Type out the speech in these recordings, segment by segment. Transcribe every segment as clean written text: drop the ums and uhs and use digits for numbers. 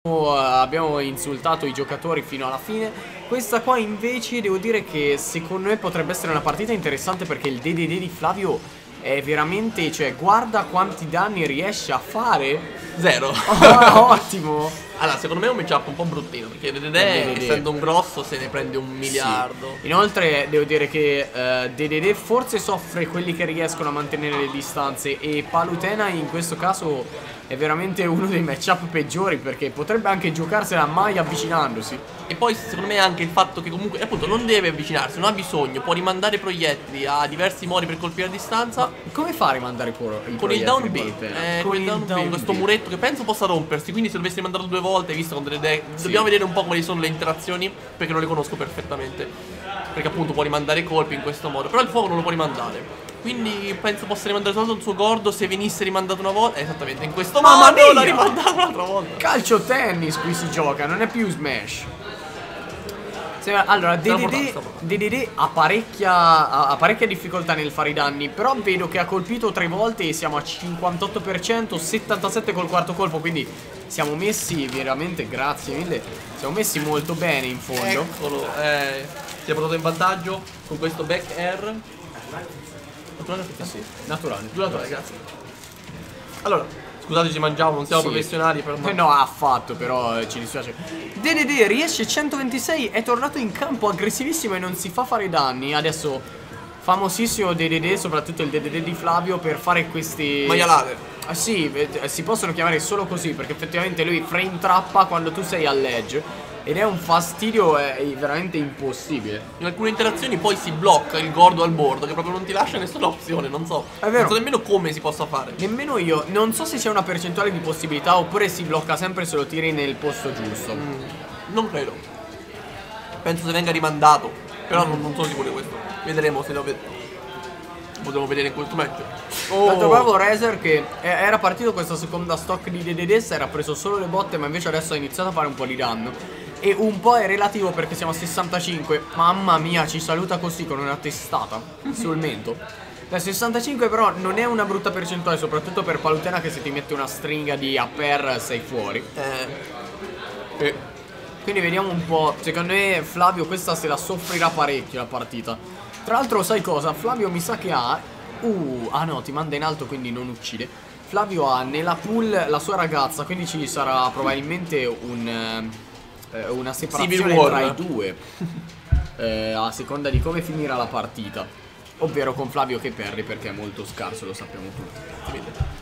abbiamo insultato i giocatori fino alla fine. Questa qua invece devo dire che secondo me potrebbe essere una partita interessante, perché il DDD di Flavio è veramente, cioè, guarda quanti danni riesce a fare. Zero. Oh, ottimo. Allora, secondo me è un matchup un po' bruttino, perché DDD, essendo un grosso, se ne prende 1 miliardo. Sì. Inoltre devo dire che DDD forse soffre quelli che riescono a mantenere le distanze, e Palutena in questo caso è veramente uno dei matchup peggiori, perché potrebbe anche giocarsela mai avvicinandosi. E poi secondo me anche il fatto che comunque appunto non deve avvicinarsi, non ha bisogno, può rimandare proiettili a diversi modi per colpire a distanza. Come fa a rimandare con il down B? Con il down B, questo muretto che penso possa rompersi, quindi se dovessi rimandarlo 2 volte, visto con delle idee, dobbiamo vedere un po' quali sono le interazioni, perché non le conosco perfettamente. Perché appunto può rimandare colpi in questo modo, però il fuoco non lo può rimandare. Quindi penso possa rimandare soltanto il suo gordo se venisse rimandato una volta. Esattamente in questo modo l'ha rimandato un'altra volta. Calcio tennis qui si gioca, non è più Smash. Allora, DDD ha parecchia difficoltà nel fare i danni, però vedo che ha colpito 3 volte e siamo a 58%, 77 col quarto colpo, quindi siamo messi veramente, grazie mille, siamo messi molto bene in fondo. Eccolo, si è portato in vantaggio con questo back air. Naturale? Sì, naturale, grazie. Allora, scusate, ci mangiamo, non siamo professionali per me. No, affatto, però ci dispiace. DDD riesce 126, è tornato in campo aggressivissimo e non si fa fare danni. Adesso famosissimo DDD, soprattutto il DDD di Flavio, per fare questi maialate. Sì, si possono chiamare solo così, perché effettivamente lui frame trappa quando tu sei all'edge, ed è un fastidio, è veramente impossibile. In alcune interazioni poi si blocca il gordo al bordo, che proprio non ti lascia nessuna opzione, non so. È vero. Non so nemmeno come si possa fare. Nemmeno io, non so se c'è una percentuale di possibilità oppure si blocca sempre se lo tiri nel posto giusto. Non credo. Penso se venga rimandato, però non sono sicuro di questo. Vedremo se lo potremo vedere in questo match. Tanto bravo Razer, che era partito questa seconda stock di DDD, si era preso solo le botte, ma invece adesso ha iniziato a fare un po' di danno. E un po' è relativo, perché siamo a 65. Mamma mia, ci saluta così con una testata sul mento. Da 65 però non è una brutta percentuale, soprattutto per Palutena, che se ti mette una stringa di upper sei fuori. Quindi vediamo un po'. Secondo me Flavio questa se la soffrirà parecchio la partita. Tra l'altro sai cosa? Flavio mi sa che ha ah no, ti manda in alto quindi non uccide. Flavio ha nella pool la sua ragazza, quindi ci sarà probabilmente una separazione tra i due a seconda di come finirà la partita. Ovvero con Flavio che perde, perché è molto scarso, lo sappiamo tutti.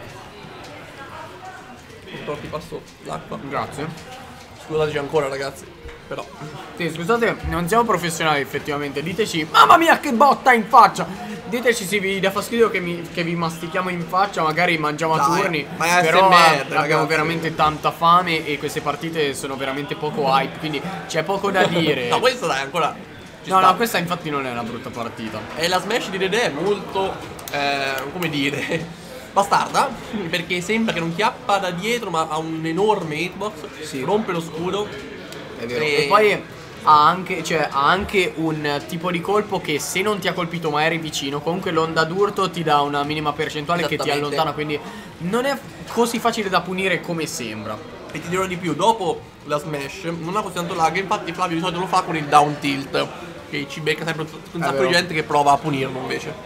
Ti passo l'acqua. Grazie. Scusateci ancora ragazzi, però sì, scusate, non siamo professionali effettivamente. Diteci, mamma mia che botta in faccia. Diteci se vi dà fastidio che vi mastichiamo in faccia. Magari mangiamo a turni, però abbiamo veramente tanta fame e queste partite sono veramente poco hype, quindi c'è poco da dire. No, questa dai ancora no, questa infatti non è una brutta partita. E la smash di Dede è molto, come dire, bastarda, perché sembra che non chiappa da dietro, ma ha un enorme hitbox, rompe lo scudo. È vero. E poi ha anche un tipo di colpo che se non ti ha colpito ma eri vicino, comunque l'onda d'urto ti dà una minima percentuale che ti allontana, quindi non è così facile da punire come sembra. E ti dirò di più, dopo la smash non ha così tanto lag, infatti Flavio di solito lo fa con il down tilt, che ci becca sempre un sacco di gente che prova a punirlo invece.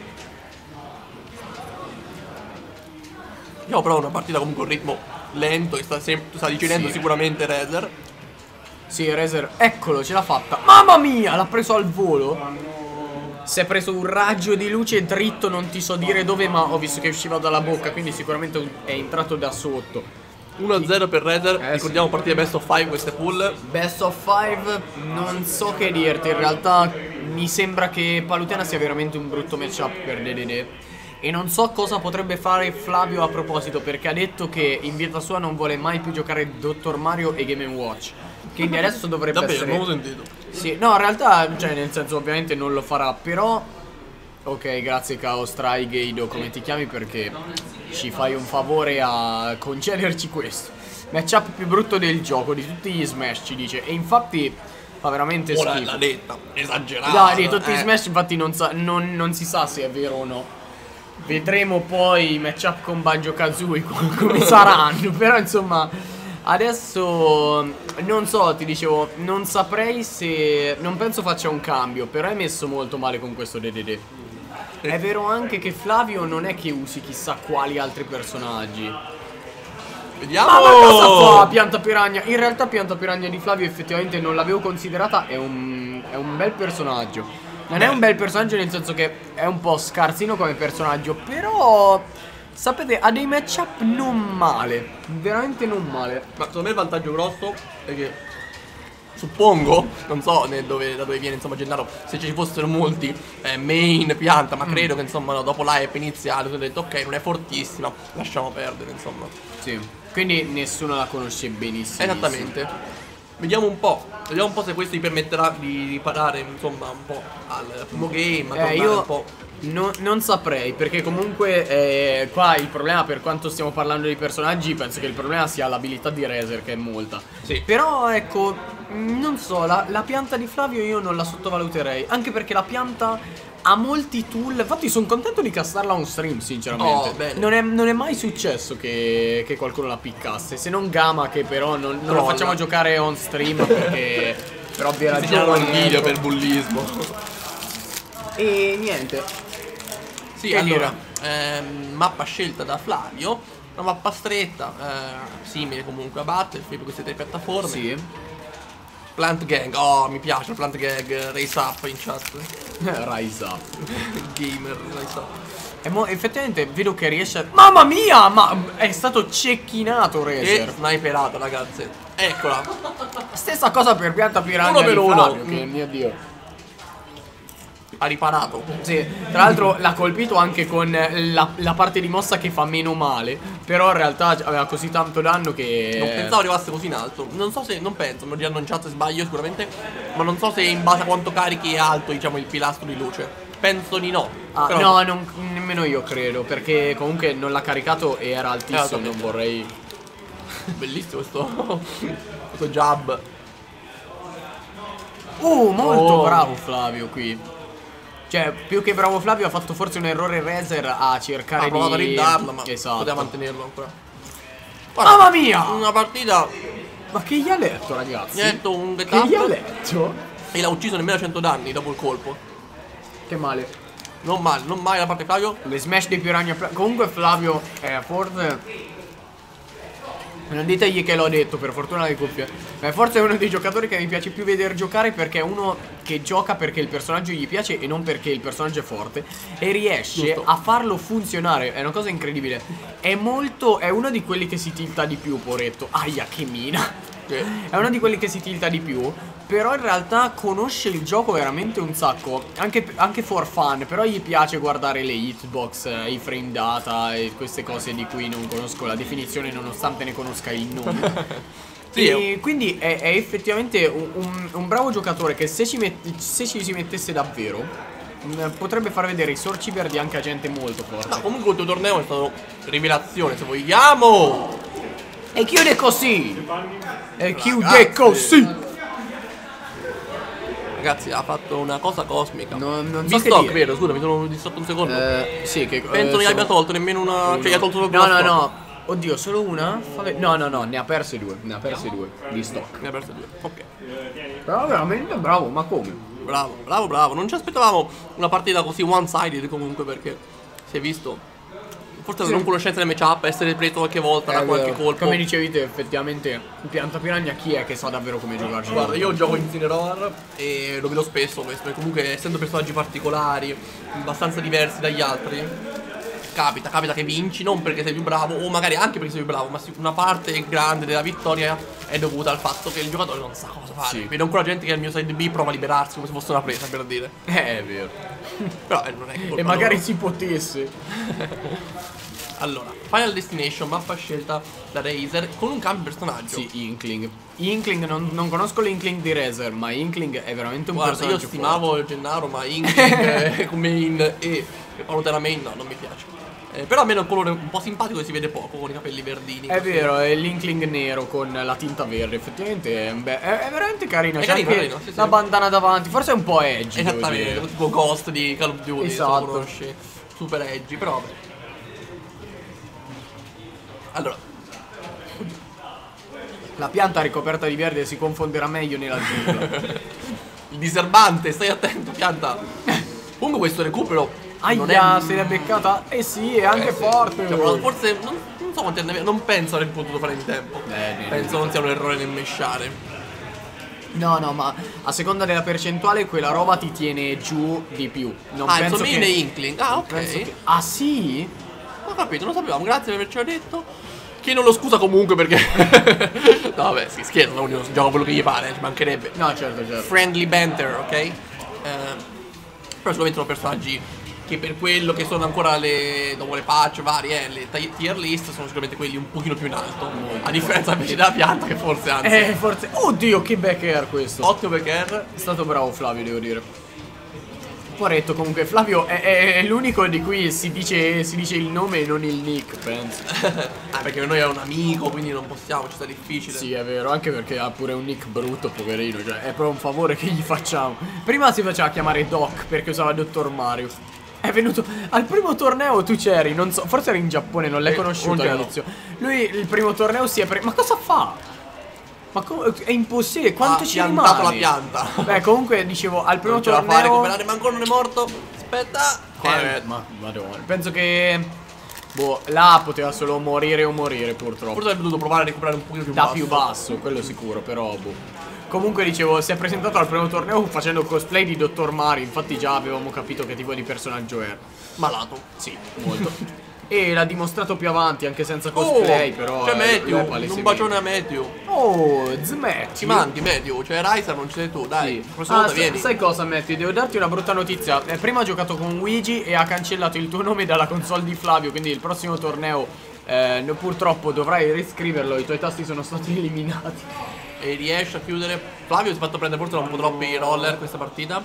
Io però una partita comunque un ritmo lento, e sta decidendo sicuramente Razer. Sì, Razer, eccolo, ce l'ha fatta. Mamma mia, l'ha preso al volo. Si è preso un raggio di luce dritto, non ti so dire dove, ma ho visto che usciva dalla bocca, quindi sicuramente è entrato da sotto. 1-0 per Razer, ricordiamo partite best of 5 queste pool. Best of 5, non so che dirti, in realtà mi sembra che Palutena sia veramente un brutto matchup per DDD. E non so cosa potrebbe fare Flavio a proposito, perché ha detto che in vita sua non vuole mai più giocare Dr. Mario e Game & Watch. Quindi adesso dovrebbe essere... non l'ho sentito. Sì, no, in realtà, cioè, nel senso, ovviamente non lo farà, però... Ok, grazie Chaos Trigado, come ti chiami, perché ci fai un favore a concederci questo. Matchup più brutto del gioco, di tutti gli Smash, ci dice. E infatti fa veramente schifo. L'ha detta, esagerato. Dai, di tutti gli Smash, infatti non si sa se è vero o no. Vedremo poi i matchup con Banjo-Kazooie come saranno. Però insomma Adesso non so, ti dicevo, non saprei se... Non penso faccia un cambio, però è messo molto male con questo DDD. È vero anche che Flavio non è che usi chissà quali altri personaggi. Vediamo. Ma cosa fa Pianta Piranha? In realtà Pianta Piranha di Flavio effettivamente non l'avevo considerata, è un bel personaggio. Non è un bel personaggio nel senso che è un po' scarsino come personaggio, però... Sapete, ha dei matchup non male, veramente non male. Ma secondo me il vantaggio grosso è che suppongo, non so da dove viene insomma Gennaro, se ci fossero molti main Pianta, ma credo che insomma no, dopo l'hype iniziale ho detto ok, non è fortissima, lasciamo perdere insomma. Sì, quindi nessuno la conosce benissimo. Esattamente. Vediamo un po' se questo gli permetterà di riparare insomma un po' al primo game, io un po'. non saprei, perché comunque qua il problema, per quanto stiamo parlando di personaggi, penso che il problema sia l'abilità di Razer, che è molta. Sì. Però ecco, non so, la pianta di Flavio io non la sottovaluterei, anche perché la pianta ha molti tool. Infatti sono contento di castarla on stream, sinceramente. Non è mai successo che qualcuno la piccasse, se non Gama, che però non lo facciamo giocare on stream perché per ovvie ragioni il video per bullismo. E niente. Sì, allora, mappa scelta da Flavio, una mappa stretta, simile comunque a Battlefield, queste tre piattaforme. Sì. Plant Gang, oh mi piace il Plant Gang, Raise Up in chat. Rise Up. Gamer, Raise Up. Effettivamente vedo che riesce a... Mamma mia, ma è stato cecchinato Razer. E sniperato ragazzi, eccola. Stessa cosa per Pianta Piranha Uno per uno. Flavio, che mio dio. Ha riparato. Sì, tra l'altro l'ha colpito anche con la parte di mossa che fa meno male. Però in realtà aveva così tanto danno che... Non pensavo arrivasse così in alto. Non so se, non penso, me lo diranno in chat se sbaglio sicuramente. Ma non so se in base a quanto carichi è alto, diciamo, il pilastro di luce. Penso di no. Però... No, nemmeno io credo, perché comunque non l'ha caricato e era altissimo, non vorrei... Bellissimo questo jab. Molto bravo Flavio qui. Cioè, più che bravo Flavio, ha fatto forse un errore Razer a cercare di... Ha provato a rindarla, ma esatto, poteva mantenerlo ancora. Guarda, mamma mia! Una partita... Ma che gli ha letto, ragazzi? Gli ha letto un get Che up gli ha letto? e l'ha ucciso nemmeno a 100 danni dopo il colpo. Che male. Non male da parte Flavio. Le smash dei Piranha. Comunque Flavio forse... Non ditegli che l'ho detto, per fortuna le cuffie. Forse è uno dei giocatori che mi piace più vedere giocare, perché è uno che gioca perché il personaggio gli piace e non perché il personaggio è forte. E riesce a farlo funzionare. È una cosa incredibile. È uno di quelli che si tilta di più, poretto. Aia, che mina. È uno di quelli che si tilta di più. Però in realtà conosce il gioco veramente un sacco, anche for fun. Però gli piace guardare le hitbox, i frame data e queste cose di cui non conosco la definizione, nonostante ne conosca il nome. Sì, e quindi è effettivamente un bravo giocatore che se ci si mettesse davvero potrebbe far vedere i sorci verdi anche a gente molto forte. No, comunque il tuo torneo è stato rivelazione, se vogliamo. E chiude così. E chiude così. Ragazzi, ha fatto una cosa cosmica. Non so Visto, vero, scusa, mi sono distratto un secondo. Sì, che penso ne abbia tolto nemmeno una. Cioè, gli ha tolto solo No. Oddio, solo una? No, ne ha perse due. Ne ha perse due di stock. Ne ha perse due, ok. Però veramente bravo, ma come? Bravo. Non ci aspettavamo una partita così one-sided comunque, perché si è visto. Forse non conoscenza del matchup, essere preso qualche volta da qualche colpo. Come dicevi te, effettivamente, Pianta Piranha chi è che sa davvero come giocarci? Guarda, io gioco in Incineroar e lo vedo spesso questo, perché comunque essendo personaggi particolari, abbastanza diversi dagli altri, capita che vinci, non perché sei più bravo, o magari anche perché sei più bravo, ma una parte grande della vittoria è dovuta al fatto che il giocatore non sa cosa fare. Sì. Vedo ancora gente che al mio side B prova a liberarsi come se fosse una presa, per dire. È vero. Però non è colpa E magari loro. si potesse. Allora, Final Destination, mappa scelta da Razer con un cambio personaggio. Sì, Inkling, non conosco l'Inkling di Razer, ma Inkling è veramente un personaggio. Io stimavo forte. Gennaro, ma Inkling come main e Palutena main no, non mi piace. Però almeno il colore un po' simpatico e si vede poco con i capelli verdini. È vero, è l'Inkling nero con la tinta verde. Effettivamente è veramente carino. C'è anche la bandana davanti. Forse è un po' edgy. Esattamente, tipo Ghost di Call of Duty. Esatto. Se lo conosci. Super edgy, però vabbè. Allora, La pianta ricoperta di verde si confonderà meglio nella giungla. Il diserbante, stai attento, pianta. Comunque questo recupero non è... se l'è beccata? Eh sì, è anche forte. Cioè, forse, non so quanti anni aveva, non penso aver potuto fare in tempo. Penso non sia un errore nel mesciare. No, ma a seconda della percentuale quella roba ti tiene giù di più. Non penso insomma che... Inkling. Ah, ok. Ah, sì? Ho capito, non lo sapevamo, grazie per avercelo detto. Che non lo scusa comunque perché... no, vabbè, si scherza, ognuno gioca quello che gli pare, ci mancherebbe. No, certo. Friendly banter, ok? Però sicuramente sono personaggi che per quello che sono ancora dopo le patch varie, le tier list, sono sicuramente quelli un pochino più in alto. A differenza invece della pianta che forse anzi... forse... Oddio, che back air questo. Ottimo back air. È stato bravo Flavio, devo dire. Poretto, comunque Flavio è l'unico di cui si dice il nome e non il nick, penso. Perché noi è un amico, quindi non possiamo, ci sta difficile. Sì, è vero, anche perché ha pure un nick brutto, poverino, cioè è proprio un favore che gli facciamo. Prima si faceva chiamare Doc perché usava Dottor Mario. È venuto al primo torneo, tu c'eri, non so, forse eri in Giappone, non l'hai conosciuto all'inizio. Lui il primo torneo si è preso. Ma cosa fa? Ma è impossibile, quanto ci rimane? Ha piantato la pianta. Beh, comunque dicevo, al primo non ce la torneo fa a recuperare, ma ancora non è morto. Aspetta. Ma madonna, penso che boh, là poteva solo morire o morire purtroppo. Forse avrebbe dovuto provare a recuperare un pochino più da basso. più basso, quello sicuro, però boh. Comunque dicevo, si è presentato al primo torneo facendo cosplay di Dottor Mario. Infatti già avevamo capito che tipo di personaggio era. Malato. Sì, molto. E l'ha dimostrato più avanti anche senza cosplay, però c'è Matthew, un bacione a Matthew. Oh, Matthew. Ci mandi Matthew, cioè Ryza non c'è tu, dai. Sì. Prossima volta vieni. Sai cosa Matthew? Devo darti una brutta notizia. Prima ha giocato con Luigi e ha cancellato il tuo nome dalla console di Flavio. Quindi il prossimo torneo purtroppo dovrai riscriverlo. I tuoi tasti sono stati eliminati. E riesce a chiudere. Flavio si è fatto prendere forse un po' troppi roller questa partita.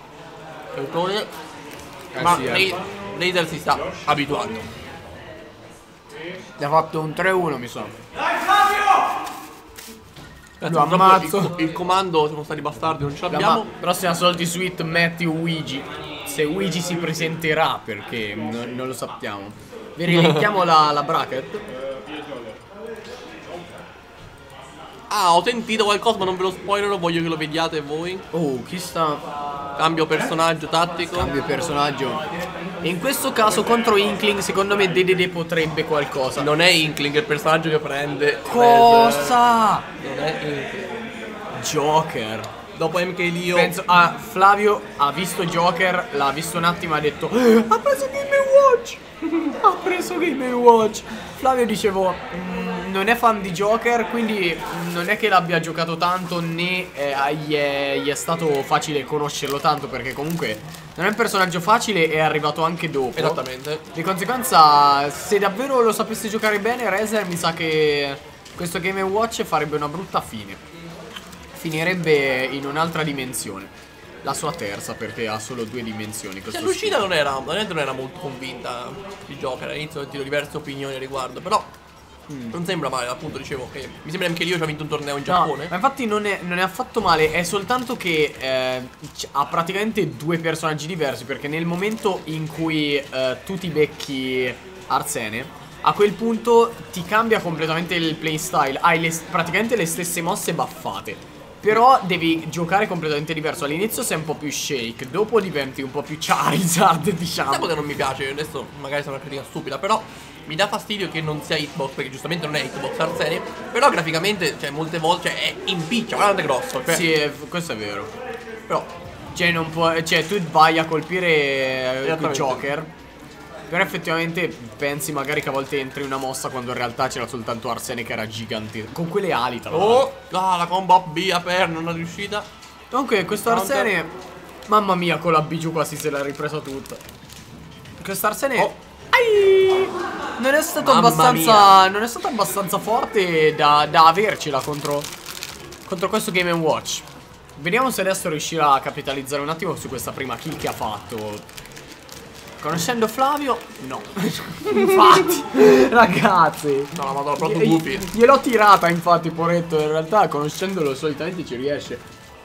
Ma Laser si sta abituando. Gli ha fatto un 3-1 mi sa. Dai Flavio! Lo ammazzo. Il comando siamo stati bastardi, non ce l'abbiamo. Prossima soldi suite Matthew Luigi. Se Luigi si presenterà, perché non lo sappiamo. Vi rilinkiamo la bracket. Ah, ho sentito qualcosa ma non ve lo spoilerò, voglio che lo vediate voi. Oh, chi sta? Cambio personaggio tattico. Cambio personaggio. E in questo caso contro Inkling secondo me Dedede potrebbe qualcosa. Non è Inkling il personaggio che prende. Cosa? Non è Inkling. Joker. Dopo MK Leo. Penso Flavio ha visto Joker, l'ha visto un attimo e ha detto ha preso Game Watch. Ha preso Game Watch. Flavio dicevo non è fan di Joker, quindi non è che l'abbia giocato tanto né gli è stato facile conoscerlo tanto, perché comunque non è un personaggio facile e è arrivato anche dopo. Esattamente. Di conseguenza, se davvero lo sapesse giocare bene, Razer mi sa che questo Game Watch farebbe una brutta fine. Finirebbe in un'altra dimensione. La sua terza, perché ha solo 2 dimensioni. Cioè, l'uscita non era molto convinta di Joker. All'inizio ho sentito diverse opinioni a riguardo, però non sembra male, appunto dicevo che mi sembra che Leo ci ha vinto un torneo in Giappone. No, ma infatti non è affatto male, è soltanto che ha praticamente 2 personaggi diversi, perché nel momento in cui tu ti becchi Arsene, a quel punto ti cambia completamente il playstyle. Hai praticamente le stesse mosse buffate, però devi giocare completamente diverso. All'inizio sei un po' più Shake, dopo diventi un po' più Charizard, diciamo. Sai che non mi piace, adesso magari sarà una critica stupida, però mi dà fastidio che non sia hitbox, perché giustamente non è hitbox Arsene. Però graficamente, cioè molte volte, cioè è impiccia, guarda quanto è grosso, cioè. Sì, questo è vero. Però cioè non può, cioè tu vai a colpire Joker, però effettivamente pensi magari che a volte entri una mossa quando in realtà c'era soltanto Arsene che era gigante. Con quelle ali tra l'altro. La combo up B per non è riuscita. Comunque questo Arsene, mamma mia, con la B giù quasi se l'ha ripresa tutta. Questo Arsene non è stato abbastanza forte da avercela contro questo Game & Watch. Vediamo se adesso riuscirà a capitalizzare un attimo su questa prima kill che ha fatto. Conoscendo Flavio, no. Infatti, ragazzi, no, ma proprio gufi. Gliel'ho tirata, infatti, poretto. In realtà, conoscendolo, solitamente ci riesce.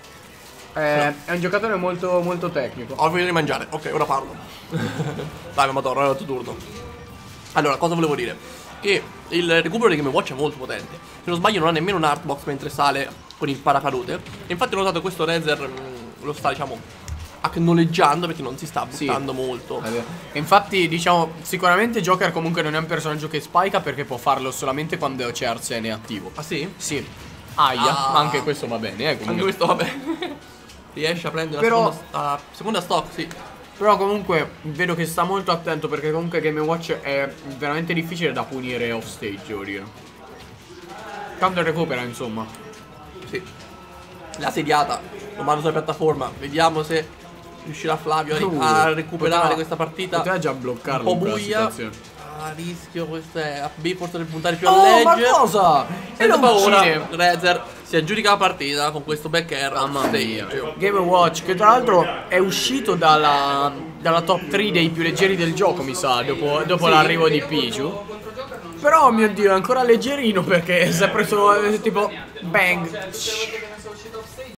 È un giocatore molto, molto tecnico. Ho finito di mangiare, ok, ora parlo. Dai, Mamador, è il tuo turno. Allora, cosa volevo dire? che il recupero di Game Watch è molto potente. Se non sbaglio non ha nemmeno un artbox mentre sale con il paracadute. E infatti ho notato che questo Razer lo sta, diciamo, acknowleggiando perché non si sta buttando molto. E infatti, diciamo, sicuramente Joker comunque non è un personaggio che spika perché può farlo solamente quando c'è Arsene attivo. Ah sì? Sì. Aia, ma anche questo va bene, comunque. Anche questo va bene. Riesce a prendere la seconda stock, sì. Però comunque vedo che sta molto attento perché comunque Game Watch è veramente difficile da punire off stage, devo dire. Quando recupera, insomma. Sì. La sediata lo mando sulla piattaforma. Vediamo se riuscirà Flavio a recuperare questa partita. Poteva già bloccarlo un po' buia. A rischio, questo è a B, forse deve puntare più a legge. ma cosa? E dopo ora Razer si aggiudica la partita con questo back air. Mamma mia. Game Watch, che tra l'altro è uscito dalla top 3 dei più leggeri del gioco, mi sa, dopo l'arrivo di Pichu. Però, mio Dio, è ancora leggerino perché è sempre solo tipo bang.